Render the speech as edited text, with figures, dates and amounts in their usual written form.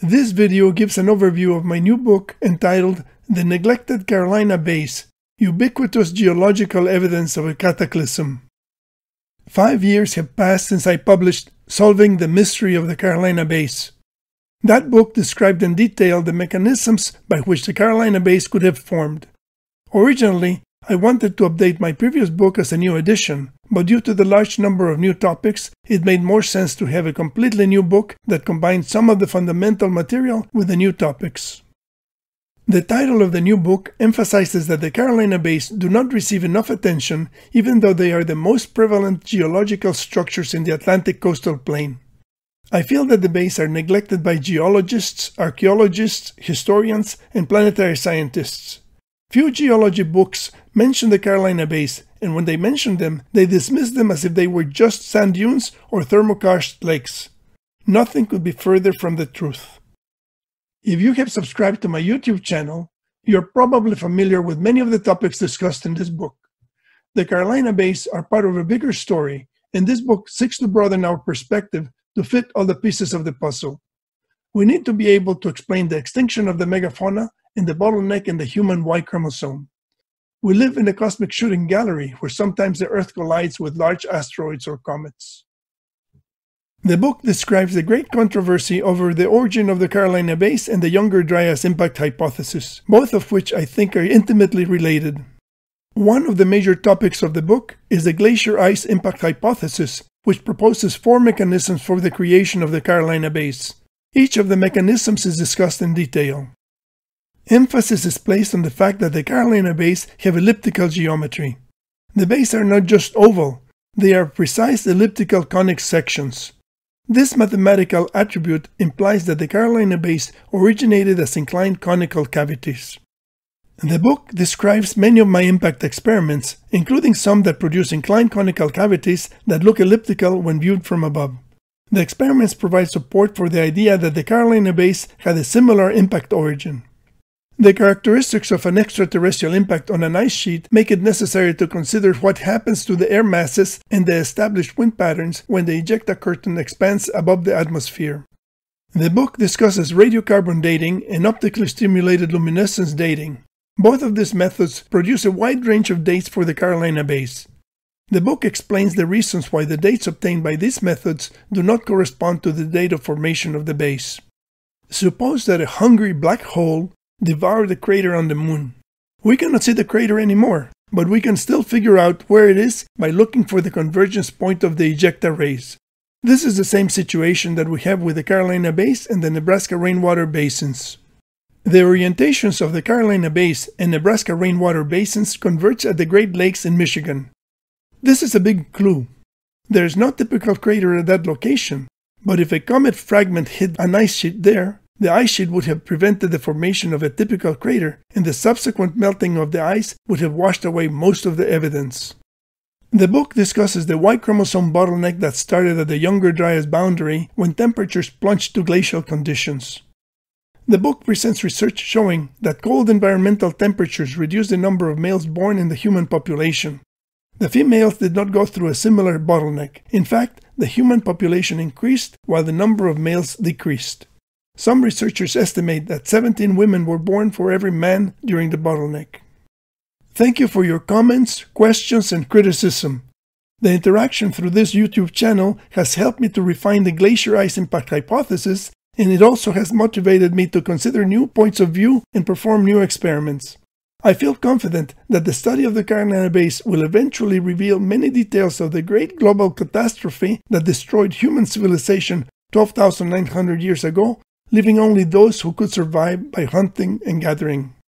This video gives an overview of my new book entitled The Neglected Carolina Bays, Ubiquitous Geological Evidence of a Cataclysm. 5 years have passed since I published Solving the Mystery of the Carolina Bays. That book described in detail the mechanisms by which the Carolina Bays could have formed. Originally, I wanted to update my previous book as a new edition, but due to the large number of new topics, it made more sense to have a completely new book that combined some of the fundamental material with the new topics. The title of the new book emphasizes that the Carolina Bays do not receive enough attention, even though they are the most prevalent geological structures in the Atlantic coastal plain. I feel that the bays are neglected by geologists, archaeologists, historians, and planetary scientists. Few geology books mention the Carolina Bays, and when they mention them, they dismiss them as if they were just sand dunes or thermokarst lakes. Nothing could be further from the truth. If you have subscribed to my YouTube channel, you're probably familiar with many of the topics discussed in this book. The Carolina Bays are part of a bigger story, and this book seeks to broaden our perspective to fit all the pieces of the puzzle. We need to be able to explain the extinction of the megafauna and the bottleneck in the human Y chromosome. We live in a cosmic shooting gallery where sometimes the Earth collides with large asteroids or comets. The book describes the great controversy over the origin of the Carolina Bays and the younger Dryas impact hypothesis, both of which I think are intimately related. One of the major topics of the book is the Glacier ice impact hypothesis, which proposes 4 mechanisms for the creation of the Carolina Bays. Each of the mechanisms is discussed in detail. Emphasis is placed on the fact that the Carolina Bays have elliptical geometry. The bays are not just oval, they are precise elliptical conic sections. This mathematical attribute implies that the Carolina Bays originated as inclined conical cavities. The book describes many of my impact experiments, including some that produce inclined conical cavities that look elliptical when viewed from above. The experiments provide support for the idea that the Carolina Bays had a similar impact origin. The characteristics of an extraterrestrial impact on an ice sheet make it necessary to consider what happens to the air masses and the established wind patterns when the ejecta curtain expands above the atmosphere. The book discusses radiocarbon dating and optically stimulated luminescence dating. Both of these methods produce a wide range of dates for the Carolina Bays. The book explains the reasons why the dates obtained by these methods do not correspond to the date of formation of the bays. Suppose that a hungry black hole devoured the crater on the moon. We cannot see the crater anymore, but we can still figure out where it is by looking for the convergence point of the ejecta rays. This is the same situation that we have with the Carolina Bays and the Nebraska rainwater basins. The orientations of the Carolina Bays and Nebraska rainwater basins converge at the Great Lakes in Michigan. This is a big clue. There is no typical crater at that location, but if a comet fragment hit an ice sheet there, the ice sheet would have prevented the formation of a typical crater, and the subsequent melting of the ice would have washed away most of the evidence. The book discusses the Y chromosome bottleneck that started at the younger Dryas boundary when temperatures plunged to glacial conditions. The book presents research showing that cold environmental temperatures reduce the number of males born in the human population. The females did not go through a similar bottleneck. In fact, the human population increased while the number of males decreased. Some researchers estimate that 17 women were born for every man during the bottleneck. Thank you for your comments, questions, and criticism. The interaction through this YouTube channel has helped me to refine the glacier ice impact hypothesis, and it also has motivated me to consider new points of view and perform new experiments. I feel confident that the study of the Carolina Bays will eventually reveal many details of the great global catastrophe that destroyed human civilization 12,900 years ago, leaving only those who could survive by hunting and gathering.